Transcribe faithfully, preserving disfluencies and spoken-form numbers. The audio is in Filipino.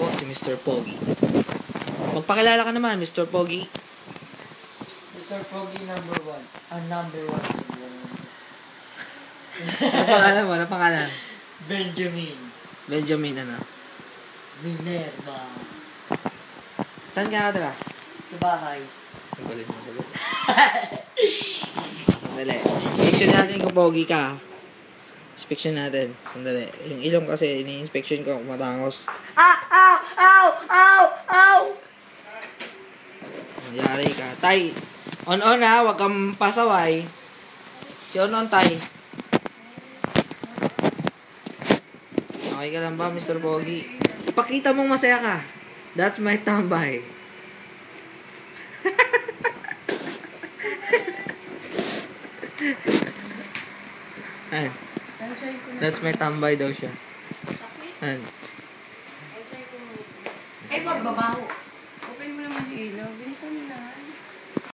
po si Mister Pogi. Magpakilala ka naman, Mister Pogi. Mister Pogi number one. Ang number one sa buong. Ano pangalan mo? Ano pangalan? Benjamin. Benjamin ano? Minerva. Saan ka natira? Sa bahay. Ang galit mo sagot. Sandali. Inspection natin kung pogi ka. Inspection natin. Sandali. Yung ilong kasi, ini-inspection ko kung matangos. Ah! Ow! Ow! Ow! Ow! Nangyari ka. Tay, on-on ha. Huwag kang pasaway. Si on-on, tay. Okay ka lang ba, Mister Pogi? Ipakita mong masaya ka. That's my tambay. Ayan. That's my tambay daw siya. Ayan. Ay, magbabaho. Open mo naman yung ilaw. Bilisan mo na.